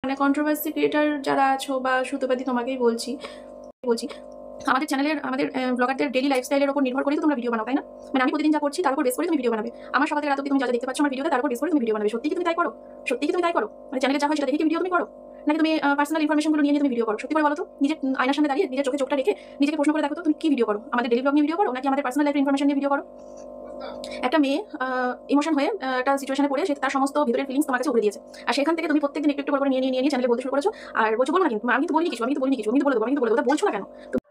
মানে controversy creator যারা আছো বা সুতোপাতি তোমাকেই বলছি বলছি আমাদের চ্যানেলের আমাদের ব্লগারদের ডেইলি লাইফস্টাইলের উপর নির্ভর করে তো তোমরা ভিডিও বানাও, তাই না? মানে আমি প্রতিদিন যা করছি তার উপর বেস করে তুমি ভিডিও বানাবে। আমার সকাল থেকে রাত অবধি তুমি যা যা দেখতে পাচ্ছ আমার ভিডিওতে তার উপর বেস করে তুমি ভিডিও বানাবে। সত্যি কি তুমি তাই করো? সত্যি কি তুমি তাই করো? মানে চ্যানেলে যা হয় সেটা দেখে কি ভিডিও তুমি করো, নাকি তুমি পার্সোনাল ইনফরমেশনগুলো নিয়ে তুমি ভিডিও করো? সত্যি করে বলো তো, নিজের আয়নার সামনে দাঁড়িয়ে নিজের চোখে চোখটা রেখে নিজেকে প্রশ্ন করে দেখো তো তুমি কি ভিডিও করো? আমাদের ডেইলি ব্লগ নিয়ে ভিডিও করো নাকি আমাদের পার্সোনাল লাইফের ইনফরমেশন নিয়ে ভিডিও করো? একটা মেয়ে ইমোশন হয়ে একটা সিচুয়েশনে পড়ে সে তার সমস্ত ভিতরের ফিলিংস তোমার কাছে উড়ে দিয়েছে, আর সেখান থেকে তুমি প্রত্যেকদিন একটু একটু করে নিয়ে চ্যানেলে বলতে শুরু করেছো। আর বলছো বলবো না, কিন্তু আমি তো বলিনি কিছু, আমি তো বলে দেবো, আমি তো বলে দেবো, বলছো না কেন?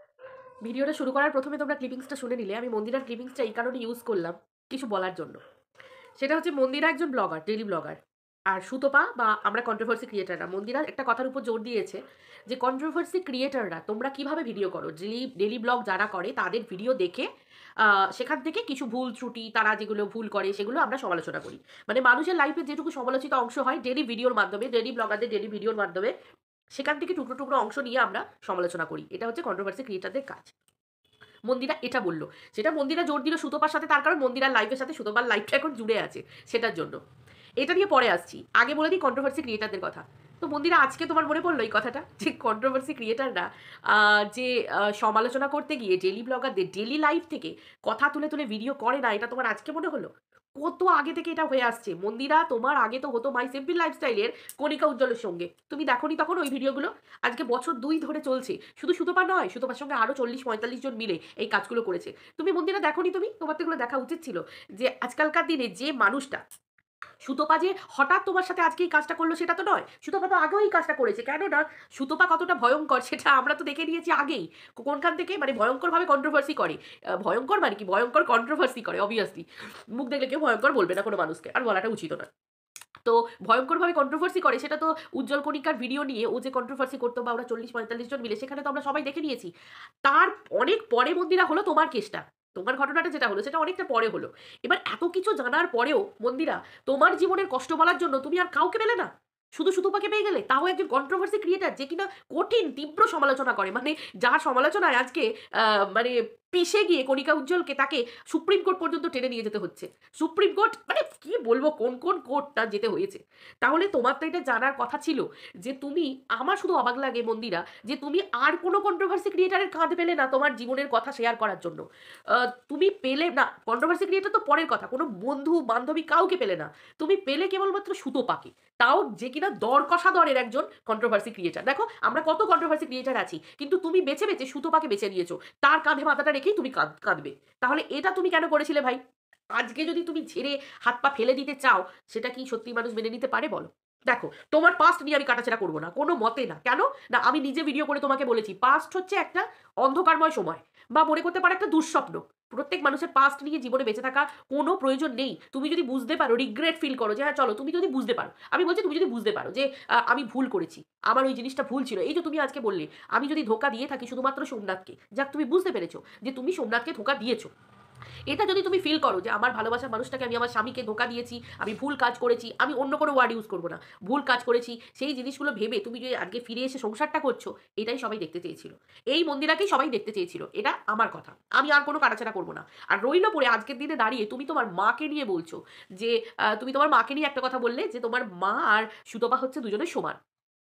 ভিডিওটা শুরু করার প্রথমে তোমরা ক্লিপিংসটা শুনে নিলে। আমি মন্দিরার ক্লিপিংসটা এই কারণে ইউজ করলাম কিছু বলার জন্য। সেটা হচ্ছে মন্দিরা একজন ব্লগার, ডেইলি ব্লগার, আর সুতপা বা আমরা কন্ট্রোভার্সি ক্রিয়েটাররা। মন্দিরা একটা কথার উপর জোর দিয়েছে যে কন্ট্রোভার্সি ক্রিয়েটাররা তোমরা কিভাবে ভিডিও করো, ডেইলি ব্লগ যারা করে তাদের ভিডিও দেখে সেখান থেকে কিছু ভুল ত্রুটি, তারা যেগুলো ভুল করে সেগুলো আমরা সমালোচনা করি। মানে মানুষের লাইফে যেটুকু সমালোচিত অংশ হয় ডেইলি ভিডিওর মাধ্যমে, ডেইলি ব্লগারদের ডেইলি ভিডিওর মাধ্যমে, সেখান থেকে টুকরো টুকরো অংশ নিয়ে আমরা সমালোচনা করি। এটা হচ্ছে কন্ট্রোভার্সি ক্রিয়েটারদের কাজ। মন্দিরা এটা বললো, সেটা মন্দিরা জোর দিল সুতপার সাথে, তার কারণ মন্দিরার লাইফের সাথে সুতপার লাইফটা এখন জুড়ে আছে, সেটার জন্য। এটা নিয়ে পরে আসছি, আগে বলে দিই কন্ট্রোভার্সি ক্রিয়েটারদের কথা। তো মন্দিরা আজকে তোমার মনে পড়লো এই কথাটা, যে কন্ট্রোভার্সি ক্রিয়েটাররা যে সমালোচনা করতে গিয়ে ডেইলি ব্লগারদের ডেইলি লাইফ থেকে কথা তুলে তুলে ভিডিও করে না, এটা তোমার আজকে মনে হলো? কত আগে থেকে এটা হয়ে আসছে। মন্দিরা তোমার আগে তো হতো মাই সিম্পল লাইফস্টাইলের কণিকা উজ্জ্বলের সঙ্গে, তুমি দেখোনি তখন ওই ভিডিওগুলো? আজকে বছর 2 ধরে চলছে। শুধু সুতপা নয়, সুতপার সঙ্গে আরো 40-45 জন মিলে এই কাজগুলো করেছে। তুমি মন্দিরা দেখোনি? তোমার তো এগুলো দেখা উচিত ছিল। যে আজকালকার দিনে যে মানুষটা, সুতপা যে হঠাৎ তোমার সাথে আজকে এই কাজটা করলো সেটা তো নয়, সুতপা তো আগেও এই কাজটা করেছে। কেন না, সুতপা কতটা ভয়ঙ্কর সেটা আমরা তো দেখে নিয়েছি আগেই। কোনখান থেকে মানে ভয়ঙ্করভাবে কন্ট্রোভার্সি করে। ভয়ঙ্কর মানে কি, ভয়ঙ্কর কন্ট্রোভার্সি করে অবভিয়াসলি। মুখ দেখলে কেউ ভয়ঙ্কর বলবে না কোনো মানুষকে, আর বলাটা উচিত না। তো ভয়ঙ্করভাবে কন্ট্রোভার্সি করে, সেটা তো উজ্জ্বল কণিকার ভিডিও নিয়ে ও যে কন্ট্রোভার্সি করতো বা ওরা 40-45 জন মিলে, সেখানে তো আমরা সবাই দেখে নিয়েছি। তার অনেক পরে মন্দিরা হলো তোমার কেসটা, তোমার ঘটনাটা যেটা হলো সেটা অনেকটা পরে হলো। এবার এত কিছু জানার পরেও মন্দিরা তোমার জীবনের কষ্ট বলার জন্য তুমি আর কাউকে পেলে না, শুধু সুতপাকে পেয়ে গেলে, তাও একজন কন্ট্রোভার্সি ক্রিয়েটার যে কিনা কঠিন তীব্র সমালোচনা করে, মানে যার সমালোচনায় আজকে মানে পিষে গিয়ে কণিকা উজ্জ্বলকে তাকে সুপ্রিম কোর্ট পর্যন্ত টেনে নিয়ে যেতে হচ্ছে। সুপ্রিম কোর্ট মানে কি বলবো, কোন কোন কোর্টটা যেতে হয়েছে। তাহলে তোমার তো এটা জানার কথা ছিল যে তুমি, আমার শুধু অবাক লাগে মন্দিরা, যে তুমি আর কোনো কন্ট্রোভার্সি ক্রিয়েটারের কাঁধ পেলে না তোমার জীবনের কথা শেয়ার করার জন্য। তুমি পেলে না, কন্ট্রোভার্সি ক্রিয়েটার তো পরের কথা, কোনো বন্ধু বান্ধবী কাউকে পেলে না, তুমি পেলে কেবলমাত্র সুতপাকে, তাও যে কিনা দর কষা দরের একজন কন্ট্রোভার্সি ক্রিয়েটার। দেখো আমরা কত কন্ট্রোভার্সি ক্রিয়েটার আছি, কিন্তু তুমি বেছে বেছে সুতপাকে বেছে নিয়েছো, তার কাঁধে মাথাটা রেখেই তুমি কাঁদবে। তাহলে এটা তুমি কেন করেছিলে ভাই? আজকে যদি তুমি ছেড়ে হাত পা ফেলে দিতে চাও, সেটা কি সত্যি মানুষ মেনে নিতে পারে বলো? দেখো তোমার পাস্ট নিয়ে আমি কাটাছেড়া করবো না, কোনো মতে না। কেন না, আমি নিজে ভিডিও করে তোমাকে বলেছি পাস্ট হচ্ছে একটা অন্ধকারময় সময়, বা মনে করতে পারো একটা দুঃস্বপ্ন। প্রত্যেক মানুষের পাস্ট নিয়ে জীবনে বেঁচে থাকা কোনো প্রয়োজন নেই। তুমি যদি বুঝতে পারো, রিগ্রেট ফিল করো, যে হ্যাঁ চলো, তুমি যদি বুঝতে পারো, আমি বলছি তুমি যদি বুঝতে পারো যে আমি ভুল করেছি, আমার ওই জিনিসটা ভুল ছিল। এই যে তুমি আজকে বললে আমি যদি ধোকা দিয়ে থাকি শুধুমাত্র সোমনাথকে, যাক তুমি বুঝতে পেরেছো যে তুমি সোমনাথকে ধোকা দিয়েছো, এটা যদি তুমি ফিল করো যে আমার ভালোবাসার মানুষটাকে আমি আমার স্বামীকে ধোকা দিয়েছি, আমি ভুল কাজ করেছি, আমি অন্য কোনো ওয়ার্ড ইউজ করবো না, ভুল কাজ করেছি, সেই জিনিসগুলো ভেবে তুমি যদি আজকে ফিরে এসে সংসারটা করছো, এটাই সবাই দেখতে চেয়েছিল। এই মন্দিরাকেই সবাই দেখতে চেয়েছিল, এটা আমার কথা, আমি আর কোনো কাটাছাড়া করবো না। আর রইল পড়ে আজকের দিনে দাঁড়িয়ে তুমি তোমার মাকে নিয়ে বলছো যে তুমি তোমার মাকে নিয়ে একটা কথা বললে যে তোমার মা আর সুতপা হচ্ছে দুজনের সমান।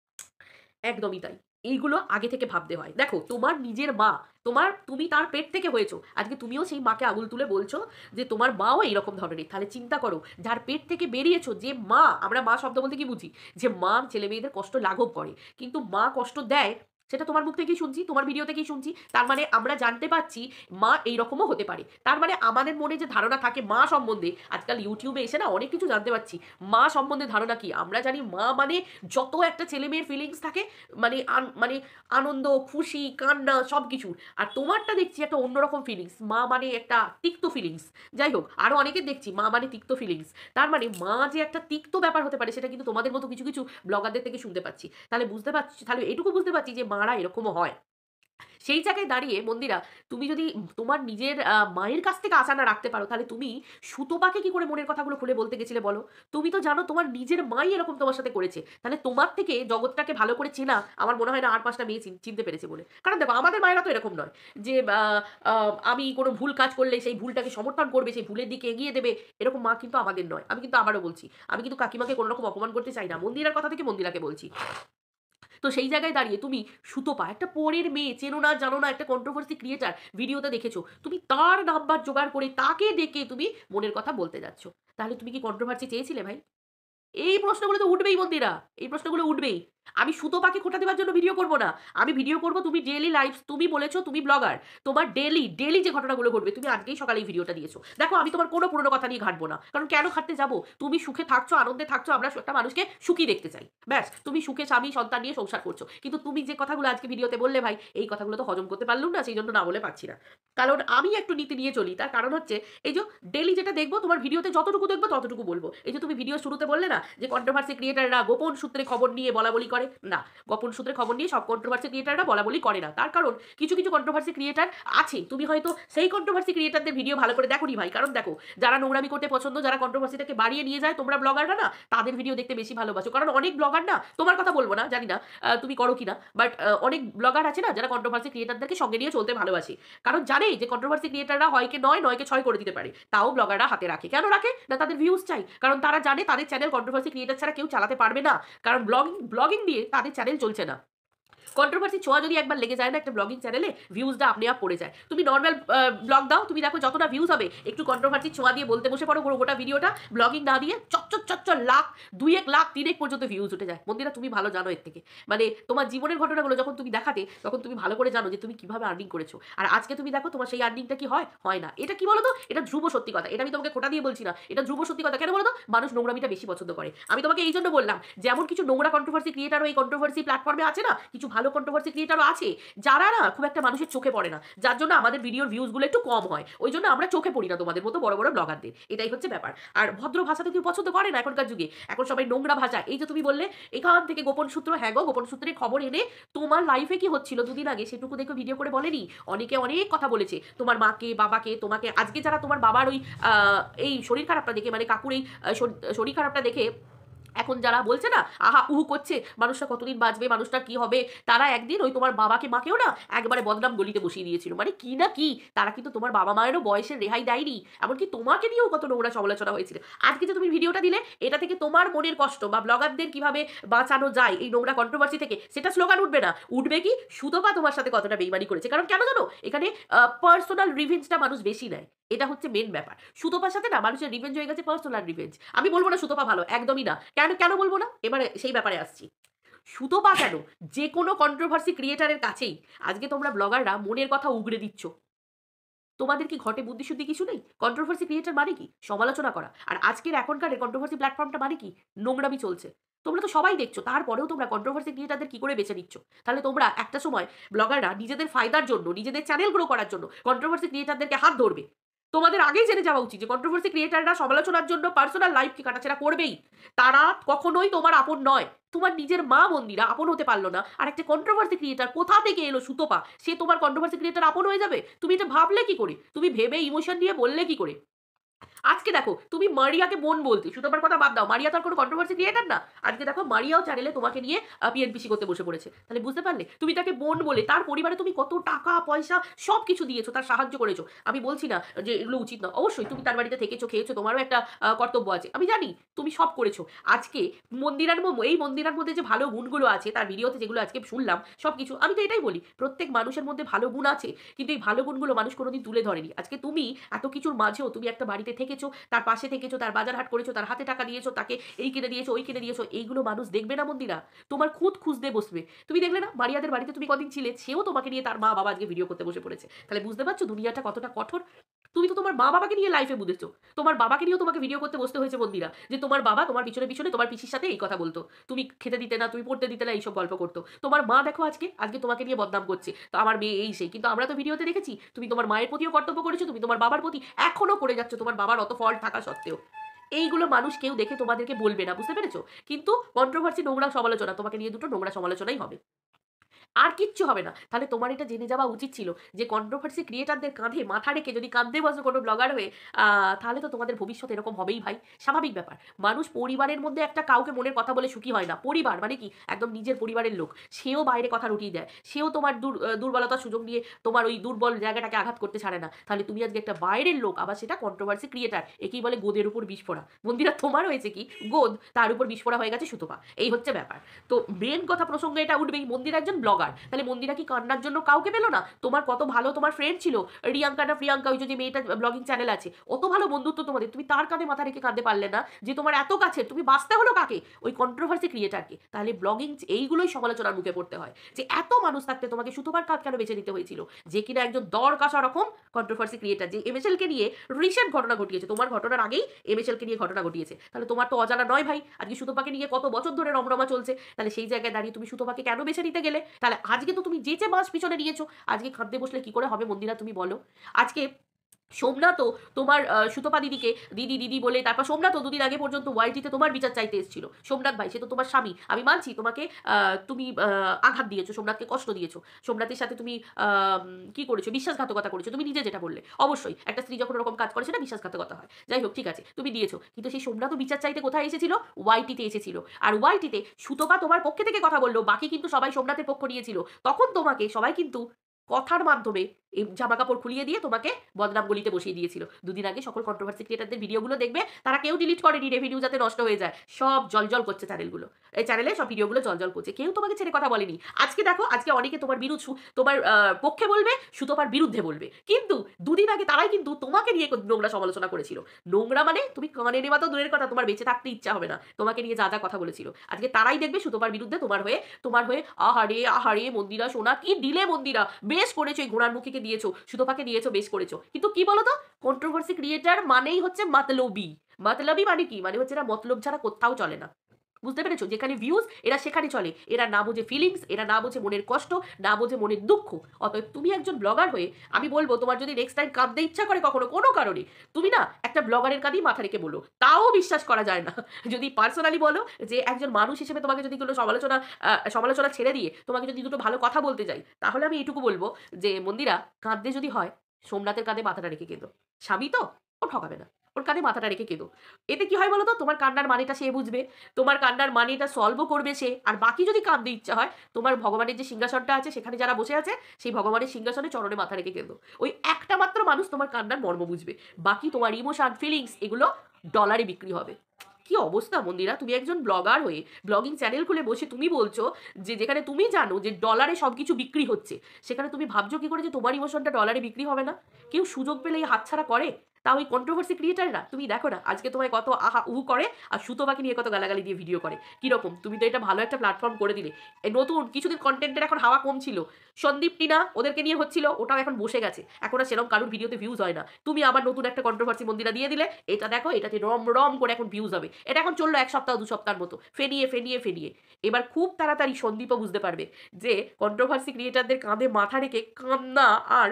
একদমই তাই। এইগুলো আগে থেকে ভাবতে হয়। দেখো তোমার নিজের মা, তুমি তার পেট থেকে হয়েছো, আজকে তুমিও সেই মাকে আঙুল তুলে বলছো যে তোমার মাও এইরকম ধরনের। তাহলে চিন্তা করো, যার পেট থেকে বেরিয়েছো, যে মা, আমরা মা শব্দ বলতে কি বুঝি, যে মা ছেলে মেয়েদের কষ্ট লাঘব করে, কিন্তু মা কষ্ট দেয় সেটা তোমার মুখ থেকেই শুনছি, তোমার ভিডিও থেকেই শুনছি। তার মানে আমরা জানতে পারছি মা এইরকমও হতে পারে। তার মানে আমাদের মনে যে ধারণা থাকে মা সম্বন্ধে, আজকাল ইউটিউবে এসে না অনেক কিছু জানতে পারছি মা সম্বন্ধে ধারণা কি। আমরা জানি মা মানে যত একটা ছেলে মেয়ের ফিলিংস থাকে, মানে মানে আনন্দ, খুশি, কান্না, সব কিছুর। আর তোমারটা দেখছি একটা অন্যরকম ফিলিংস, মা মানে একটা তিক্ত ফিলিংস। যাই হোক, আরও অনেকের দেখছি মা মানে তিক্ত ফিলিংস। তার মানে মা যে একটা তিক্ত ব্যাপার হতে পারে, সেটা কিন্তু তোমাদের মতো কিছু কিছু ব্লগারদের থেকে শুনতে পাচ্ছি। তাহলে বুঝতে পারছি, তাহলে এটুকু বুঝতে পারছি যে মারা এরকমও হয়। সেই জায়গায় দাঁড়িয়ে মন্দিরা, তুমি যদি তোমার নিজের মায়ের কাছ থেকে আশা না রাখতে পারো, তাহলে তুমি সুতপাকে কি করে মনের কথাগুলো খুলে বলতে গেছিলে বলো? তুমি তো জানো তোমার নিজের মাই এরকম তোমার সাথে করেছে, তাহলে তোমার থেকে জগৎটাকে ভালো করে চেনা আমার মনে হয় না আর 5টা মেয়ে চিনতে পেরেছে বলে। কারণ দেখো আমাদের মায়েরা তো এরকম নয় যে আমি কোনো ভুল কাজ করলে সেই ভুলটাকে সমর্থন করবে, সেই ভুলের দিকে এগিয়ে দেবে, এরকম মা কিন্তু আমাদের নয়। আমি কিন্তু আবারও বলছি, আমি কিন্তু কাকিমাকে কোনো রকম অপমান করতে চাই না, মন্দিরার কথা থেকে মন্দিরাকে বলছি। তো সেই জায়গায় দাঁড়িয়ে তুমি সুতপা, একটা পরের মেয়ে, চেনো না জানো না, একটা কন্ট্রোভার্সি ক্রিয়েটার, ভিডিওতে দেখেছো, তুমি তার নাম্বার জোগাড় করে তাকে ডেকে তুমি মনের কথা বলতে যাচ্ছ। তাহলে তুমি কি কন্ট্রোভার্সি চেয়েছিলে ভাই? এই প্রশ্নগুলো তো উঠবেই বন্ধুরা, এই প্রশ্নগুলো উঠবেই। আমি সুতপাকে খোঁটা দেওয়ার জন্য ভিডিও করব না, আমি ভিডিও করব তুমি ডেইলি লাইফ, তুমি বলেছো তুমি ব্লগার, তোমার ডেইলি ডেইলি যে ঘটনাগুলো ঘটবে, তুমি আজকেই সকালে এই ভিডিওটা দিয়েছো। দেখো আমি তোমার কোনো পুরনো কথা নিয়ে ঘাটবো না, কারণ কেন ঘাটতে যাবো? তুমি সুখে থাকছো, আনন্দে থাকছো, আমরা একটা মানুষকে সুখী দেখতে চাই, ব্যাস। তুমি সুখে স্বামী সন্তান নিয়ে সংসার করছো, কিন্তু তুমি যে কথাগুলো আজকে ভিডিওতে বললে ভাই, এই কথাগুলো তো হজম করতে পারলুম না, সেই জন্য না বলে পাচ্ছি না। কারণ আমি একটু নীতি নিয়ে চলি, তার কারণ হচ্ছে এই যে ডেইলি যেটা দেখবো, তোমার ভিডিওতে যতটুকু দেখবো ততটুকু বলবো। এই যে তুমি ভিডিও শুরুতে বললে না যে কন্ট্রোভার্সি ক্রিয়েটাররা গোপন সূত্রে খবর নিয়ে বলা বলি করে, না, গোপন সূত্রে খবর নিয়ে সব কন্ট্রোভার্সি ক্রিয়েটাররা বলা বলি করে না। তার কারণ কিছু কিছু কন্ট্রোভার্সি ক্রিয়েটার আছে, তুমি হয়তো সেই কন্ট্রোভার্সি ক্রিয়েটারদের ভিডিও ভালো করে দেখোনি ভাই। কারণ দেখো, যারা নোংরামি করতে পছন্দ, যারা কন্ট্রোভার্সিটাকে বাড়িয়ে নিয়ে যায়, তোমরা ব্লগাররা না তাদের ভিডিও দেখতে বেশি ভালোবাসো। কারণ অনেক ব্লগার না, তোমার কথা বলবো না, জানি না তুমি করো কিনা, বাট অনেক ব্লগার আছে না যারা কন্ট্রোভার্সি ক্রিয়েটারদেরকে সঙ্গে নিয়ে চলতে ভালোবাসে। কারণ জানে যে কন্ট্রোভার্সি ক্রিয়েটাররা হয়কে নয়, নয়কে 6 করে দিতে পারে, তাও ব্লগাররা হাতে রাখে। কেন রাখে? না তাদের ভিউজ চাই, কারণ তারা জানে তাদের চ্যানেল কন্ট্রোভার্সি ক্রিয়েটার ছাড়া কেউ চালাতে পারবে না, কারণ ব্লগিং দিয়ে তাদের চ্যানেল চলছে না। কন্ট্রোভার্সি ছোঁয়া যদি একবার লেগে যায় না একটা ব্লগিং চ্যানেলে, ভিউজটা আপনি আপ পড়ে যায়। তুমি নর্মাল ব্লগ দাও, তুমি দেখো যতটা ভিউজ হবে, একটু কন্ট্রোভার্সি ছোঁয়া দিয়ে বলতে বসে পড়ো, গোটা ভিডিওটা ব্লগিং না দিয়ে চচ্চর চচ্চর লাখ 2-1 লাখ 3 পর্যন্ত ভিউজ উঠে যায়। মন্দিরা তুমি ভালো জানো এর থেকে, মানে তোমার জীবনের ঘটনাগুলো যখন তুমি দেখাতে, তখন তুমি ভালো করে জানো যে তুমি কিভাবে আর্নিং করেছো। আর আজকে তুমি দেখো তোমার সেই আর্নিংটা কি হয়, হয় না। এটা কি বলো তো, এটা ধ্রুব সত্যি কথা, এটা আমি তোমাকে খোটা দিয়ে বলছি না, এটা ধ্রুব সত্যি কথা। কেন বলো তো? মানুষ নোংরামিটা বেশি পছন্দ করে। আমি তোমাকে এই জন্য বললাম, যেমন কিছু নোংরা কন্ট্রোভার্সি ক্রিয়েটারও এই কন্ট্রোভার্সি প্ল্যাটফর্মে আছে না, কিছু ভালো কন্ট্রোভার্সি ক্রিয়েটার আছে যারা না খুব একটা মানুষের চোখে পড়ে না, যার জন্য আমাদের ভিডিওর ভিউজগুলো একটু কম হয়, ওই জন্য আমরা চোখে পড়ি না তোমাদের মতো বড় বড় ব্লগারদের। এটাই হচ্ছে ব্যাপার। আর ভদ্র ভাষা তো কেউ পছন্দ করে না এখনকার যুগে, এখন সবাই নোংরা ভাষা। এই যে তুমি বললে এখান থেকে গোপন সূত্র, হ্যাঁ গো, গোপন সূত্রে খবর এনে তোমার লাইফে কি হচ্ছিল দুদিন আগে সেটুকু দেখে ভিডিও করে বলেনি? অনেকে অনেক কথা বলেছে তোমার মাকে, বাবাকে, তোমাকে। আজকে যারা তোমার বাবার ওই এই শরীর খারাপটা দেখে, মানে কাকুর এই শরীর খারাপটা দেখে এখন যারা বলছে না আহা উহু করছে, মানুষটা কতদিন বাঁচবে, মানুষটা কি হবে, তারা একদিন ওই তোমার বাবাকে মাকেও না একবারে বদনাম গলিতে বসিয়ে দিয়েছিল। মানে কি না কি, তারা কিন্তু তোমার বাবা মায়েরও বয়সের রেহাই দেয়নি, এমনকি তোমাকে নিয়েও কত নোংরা সমালোচনা হয়েছিল। আজকে যে তুমি ভিডিওটা দিলে, এটা থেকে তোমার মনের কষ্ট বা ব্লগারদের কিভাবে বাঁচানো যায় এই নোংরা কন্ট্রোভার্সি থেকে, সেটা স্লোগান উঠবে না। উঠবে কি সুতপা তোমার সাথে কতটা বেইমানি করেছে। কারণ কেন জানো, এখানে পার্সোনাল রিভেঞ্জটা মানুষ বেশি নেয়, এটা হচ্ছে মেন ব্যাপার। সুতপার সাথে না মানুষের রিভেঞ্জ হয়ে গেছে পার্সোনাল রিভেঞ্জ। আমি বলবো না সুতপা ভালো, একদমই না। কেন কেন বলবো না, এবারে সেই ব্যাপারে আসছি। সুতপা কেন, যে কোনো কন্ট্রোভার্সি ক্রিয়েটারের কাছেই আজকে তোমরা ব্লগাররা মনের কথা উগড়ে দিচ্ছ। তোমাদের কি ঘটে বুদ্ধি শুদ্ধি কিছু নেই? কন্ট্রোভার্সি ক্রিয়েটার মানে কি? সমালোচনা করা। আর আজকের এখনকার কন্ট্রোভার্সি প্ল্যাটফর্মটা মানে কি? নোংরামি চলছে। তোমরা তো সবাই দেখছো, তারপরেও তোমরা কন্ট্রোভার্সি ক্রিয়েটারদের কি করে বেছে নিচ্ছ? তাহলে তোমরা একটা সময় ব্লগাররা নিজেদের ফায়দার জন্য, নিজেদের চ্যানেল গ্রো করার জন্য কন্ট্রোভার্সি ক্রিয়েটারদেরকে হাত ধরবে। তোমাদের আগেই জেনে যাওয়া উচিত যে কন্ট্রোভার্সি ক্রিয়েটাররা সমালোচনার জন্য পার্সোনাল লাইফকে কাটাছেড়া করবেই। তারা কখনোই তোমার আপন নয়। তোমার নিজের মা মন্দিরা আপন হতে পারলো না, আর একটা কন্ট্রোভার্সি ক্রিয়েটার কোথা থেকে এলো সুতপা, সে তোমার কন্ট্রোভার্সি ক্রিয়েটার আপন হয়ে যাবে? তুমি এটা ভাবলে কি করে? তুমি ভেবে ইমোশন দিয়ে বললে কি করে? আজকে দেখো তুমি মারিয়াকে বোন বলতে, সুতপার কথা বাদ দাও, মারিয়া তার কোনো কন্ট্রোভার্সি ক্রিয়েটার না। আজকে দেখো মারিয়াও চ্যানেলে তোমাকে নিয়ে পিএনপিসি করতে বসে পড়েছে। তাহলে বুঝতে পারলে, তুমি তাকে বোন বলে তার পরিবারে তুমি কত টাকা পয়সা সব কিছু দিয়েছো, তার সাহায্য করেছো। আমি বলছি না যে এগুলো উচিত না, অবশ্যই তুমি তার বাড়িতে থেকেছো, খেয়েছো, তোমারও একটা কর্তব্য আছে, আমি জানি তুমি সব করেছো। আজকে এই মন্দিরার মধ্যে যে ভালো গুণগুলো আছে, তার ভিডিওতে যেগুলো আজকে শুনলাম সব কিছু, আমি তো এটাই বলি প্রত্যেক মানুষের মধ্যে ভালো গুণ আছে, কিন্তু এই ভালো গুণগুলো মানুষ কোনোদিন তুলে ধরেনি। আজকে তুমি এত কিছুর মাঝেও তুমি একটা বাড়িতে থেকেছো, তার পাশে থেকেছো, তার বাজার হাট করেছো, তার হাতে টাকা দিয়েছো, তাকে এই কিনে দিয়েছো, ওই কিনে দিয়েছো, এইগুলো মানুষ দেখবে না মন্দিরা? তোমার খুদ খুঁজতে বসবে। তুমি দেখলে না মারিয়াদের বাড়িতে তুমি কদিন ছিলে, সেও তোমাকে নিয়ে তার মা বাবা আজকে ভিডিও করতে বসে পড়েছে। তাহলে বুঝতে পারছো দুনিয়াটা কতটা কঠোর? তুমি তো তোমার মা বাবাকে নিয়ে লাইফে বুঝেছো, তোমার বাবাকে নিয়েও তোমাকে ভিডিও করতে বসতে হয়েছে মন্দিরা, যে তোমার বাবা তোমার পিছনে পিছনে তোমার পিসির সাথে এই কথা বলতো, তুমি খেতে দিতে না, তুমি পড়তে দিতে না, এইসব গল্প করতো। তোমার মা দেখো আজকে আজকে তোমাকে নিয়ে বদনাম করছে, তো আমার মেয়ে এই সেই। কিন্তু আমরা তো ভিডিওতে দেখেছি তুমি তোমার মায়ের প্রতিও কর্তব্য করেছো, তুমি তোমার বাবার প্রতি এখনো করে যাচ্ছ, তোমার বাবার অত ফল্ট থাকা সত্ত্বেও। এইগুলো মানুষ কেউ দেখে তোমাদেরকে বলবে না, বুঝতে পেরেছো? কিন্তু কন্ট্রোভার্সি নোংরা সমালোচনা, তোমাকে নিয়ে দুটো নোংরা সমালোচনাই হবে। আর কিচ্ছু হবে না। তাহলে তোমার এটা জেনে যাওয়া উচিত ছিল যে কন্ট্রোভার্সি ক্রিয়েটারদের কাঁধে মাথা রেখে যদি কাঁদতে বসো কোনো ব্লগার হয়ে, তাহলে তো তোমাদের ভবিষ্যৎ এরকম হবেই ভাই, স্বাভাবিক ব্যাপার। মানুষ পরিবারের মধ্যে একটা কাউকে মনের কথা বলে সুখী হয় না। পরিবার মানে কি, একদম নিজের পরিবারের লোক, সেও বাইরে কথা রটিয়ে দেয়, সেও তোমার দুর্বলতার সুযোগ নিয়ে তোমার ওই দুর্বল জায়গাটাকে আঘাত করতে ছাড়ে না। তাহলে তুমি আজকে একটা বাইরের লোক, আবার সেটা কন্ট্রোভার্সি ক্রিয়েটার, একেই বলে গোদের উপর বিস্ফোরা। মন্দিরা তোমার হয়েছে কি, গোদ, তার উপর বিস্ফোরা হয়ে গেছে সুতপা, এই হচ্ছে ব্যাপার। তো মেন কথা প্রসঙ্গে এটা উঠবেই, মন্দিরা একজন ব্লগার, তাহলে মন্দিরা কি কান্নার জন্য কাউকে পেলো না? তোমার কত ভালো তোমার ফ্রেন্ড ছিল রিয়াঙ্কা না প্রিয়াঙ্কা, ওই যে মেয়েটা ব্লগিং চ্যানেল আছে, অত ভালো বন্ধুত্ব তোমাদের, তুমি তার কাঁধে মাথা রেখে কাঁদতে পারলে না? যে তোমার এত কাছে, তুমি বাঁচতে হলো কাকে? ওই কন্ট্রোভার্সি ক্রিয়েটারকে। তাহলে ব্লগিং এইগুলোই সমালোচনার মুখে পড়তে হয়, যে এত মানুষ থাকতে তোমাকে সুতোবার কাঁধ কেন বেছে নিতে হয়েছিল? যে কিনা একজন দর কাঁচা রকম কন্ট্রোভার্সি ক্রিয়েটার, যে এমএসএলকে নিয়ে রিসেন্ট ঘটনা ঘটিয়েছে, তোমার ঘটনার আগেই এমএসএলকে নিয়ে ঘটনা ঘটিয়েছে। তাহলে তোমার তো অজানা নয় ভাই, আজকে সুতোপাকে নিয়ে কত বছর ধরে রমরমা চলছে। তাহলে সেই জায়গায় দাঁড়িয়ে তুমি সুতোপাকে কেন বেছে নিতে গেলে? তাহলে আজকে তো তুমি যেচে বাঁশ পিছনে নিয়েছো, আজকে কাঁদতে বসলে কি করে হবে মন্দিরা, তুমি বলো? আজকে সোমনাথও তোমার সুতপা দিদিকে দিদি দিদি বলে, তারপর সোমনাথও দুদিন আগে পর্যন্ত ওয়াইটিতে তোমার বিচার চাইতে এসেছিল। সোমনাথ ভাই, সে তো তোমার স্বামী, আমি মানছি তোমাকে তুমি আঘাত দিয়েছো, সোমনাথকে কষ্ট দিয়েছো, সোমনাথের সাথে তুমি কি করেছো, বিশ্বাসঘাতকতা করেছো, তুমি নিজে যেটা বললে। অবশ্যই একটা স্ত্রী যখন ওরকম কাজ করে সেটা বিশ্বাসঘাতকতা হয়, যাই হোক ঠিক আছে, তুমি দিয়েছো। কিন্তু সেই সোমনাথও বিচার চাইতে কোথায় এসেছিল? ওয়াইটিতে এসেছিল। আর ওয়াইটিতে সুতপা তোমার পক্ষে থেকে কথা বললো, বাকি কিন্তু সবাই সোমনাথের পক্ষ নিয়েছিল। তখন তোমাকে সবাই কিন্তু কথার মাধ্যমে এই জামা কাপড় খুলিয়ে দিয়ে তোমাকে বদনাম গলিতে বসিয়ে দিয়েছিল। দুদিন আগে সকল কন্ট্রোভার্সি ক্রিয়েটারদের ভিডিওগুলো দেখবে, তারা কেউ ডিলিট করেনি, রেভিনিউ যাতে নষ্ট হয়ে যায়, সব জলজল করছে চ্যানেলগুলো, এই চ্যানেলে সব ভিডিওগুলো জলজল করছে, কেউ তোমাকে ছেড়ে কথা বলেনি। আজকে দেখো, আজকে অনেকে তোমার তোমার পক্ষে বলবে, সুতপার বিরুদ্ধে বলবে, কিন্তু দুদিন আগে তারাই কিন্তু তোমাকে নিয়ে নোংরা সমালোচনা করেছিল। নোংরা মানে তুমি কানে নেওয়া তো দূরের কথা, তোমার বেঁচে থাকতে ইচ্ছা হবে না, তোমাকে নিয়ে যা যা কথা বলেছিল। আজকে তারাই দেখবে সুতপার বিরুদ্ধে তোমার হয়ে আহারে আহারে মন্দিরা সোনা কি দিলে, মন্দিরা বেশ করেছো, এই ঘোড়ার মুখীকে দিয়েছো, সুতপাকে দিয়েছো, বেশ করেছো। কিন্তু কি বলতো, কন্ট্রোভার্সি ক্রিয়েটার মানেই হচ্ছে মাতলবি। মাতলবি মানে কি, মানে হচ্ছে এরা মতলব ছাড়া কোথাও চলে না, বুঝতে পেরেছো? যেখানে ভিউজ এরা সেখানে চলে, এরা না বোঝে ফিলিংস, এরা না বোঝে মনের কষ্ট, না বোঝে মনের দুঃখ। অতএব তুমি একজন ব্লগার হয়ে আমি বলবো, তোমার যদি নেক্সট টাইম কাঁদতে ইচ্ছা করে কখনো কোনো কারণে, তুমি না একটা ব্লগারের কাঁধেই মাথা রেখে বলো, তাও বিশ্বাস করা যায় না। যদি পার্সোনালি বলো, যে একজন মানুষ হিসেবে তোমাকে যদি কোনো সমালোচনা ছেড়ে দিয়ে তোমাকে যদি দুটো ভালো কথা বলতে যাই, তাহলে আমি এটুকু বলবো যে মন্দিরা, কাঁদতে যদি হয় সোমনাথের কাঁধে মাথাটা রেখে কেঁদো। স্বামী তো, ও ঠকাবে না, ওর কাঁধে মাথাটা রেখে কেঁদো। এতে কি হয় বলো তো, তোমার কান্নার মানেটা সে বুঝবে, তোমার কান্নার মানেটা সলভও করবে সে। আর বাকি যদি কাঁদতে ইচ্ছা হয়, তোমার ভগবানের যে সিংহাসনটা আছে, সেখানে যারা বসে আছে, সেই ভগবানের সিংহাসনে চরণে মাথা রেখে কেঁদো। ওই একটা মাত্র মানুষ তোমার কান্নার মর্ম বুঝবে, বাকি তোমার ইমোশন ফিলিংস এগুলো ডলারে বিক্রি হবে। কি অবস্থা মন্দিরা, তুমি একজন ব্লগার হয়ে ব্লগিং চ্যানেল খুলে বসে তুমি বলছো যে যেখানে তুমি জানো যে ডলারে সবকিছু বিক্রি হচ্ছে, সেখানে তুমি ভাবছো কি করে যে তোমার ইমোশনটা ডলারে বিক্রি হবে না? কেউ সুযোগ পেলে হাতছাড়া করে? তা ওই কন্ট্রোভার্সি ক্রিয়েটাররা, তুমি দেখো না আজকে তোমায় কত আহা উহু করে, আর সুতোবাকে নিয়ে কত গালাগালি দিয়ে ভিডিও করে। কিরকম, তুমি তো এটা ভালো একটা প্ল্যাটফর্ম করে দিলে। এই নতুন কিছুদিন কন্টেন্টের এখন হাওয়া কম ছিল, সন্দীপ টিনা ওদেরকে নিয়ে হচ্ছিল, ওটাও এখন বসে গেছে, এখন আর সেরকম কারোর ভিডিওতে ভিউজ হয় না। তুমি আবার নতুন একটা কন্ট্রোভার্সি মন্দিরা দিয়ে দিলে, এটা দেখো, এটাতে রম রম করে এখন ভিউজ হবে। এটা এখন চললো 1 সপ্তাহ 2 সপ্তাহের মতো, ফেনিয়ে ফেনিয়ে ফেনিয়ে। এবার খুব তাড়াতাড়ি সন্দীপও বুঝতে পারবে যে কন্ট্রোভার্সি ক্রিয়েটারদের কাঁধে মাথা রেখে কান্না আর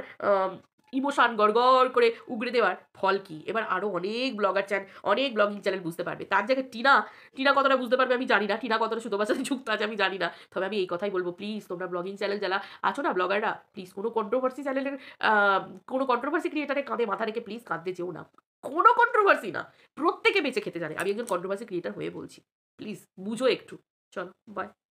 ইমোশন গড়গড় করে উগড়ে দেওয়ার ফল কি। এবার আরও অনেক অনেক ব্লগিং চ্যানেল বুঝতে পারবে। তার জায়গায় টিনা কতটা বুঝতে পারবে আমি জানি না, টিনা কতটা সুতোবার সাথে যুক্ত আছে আমি জানি না। তবে আমি এই কথাই বলবো, প্লিজ তোমরা ব্লগিং চ্যানেল যারা আছো না, ব্লগাররা, প্লিজ কোনো কন্ট্রোভার্সি ক্রিয়েটারের কাঁধে মাথা রেখে প্লিজ কাঁদতে যেও না। কোনো কন্ট্রোভার্সি না, প্রত্যেকে বেঁচে খেতে জানে। আমি একজন কন্ট্রোভার্সি ক্রিয়েটার হয়ে বলছি, প্লিজ বুঝো একটু। চলো, বাই।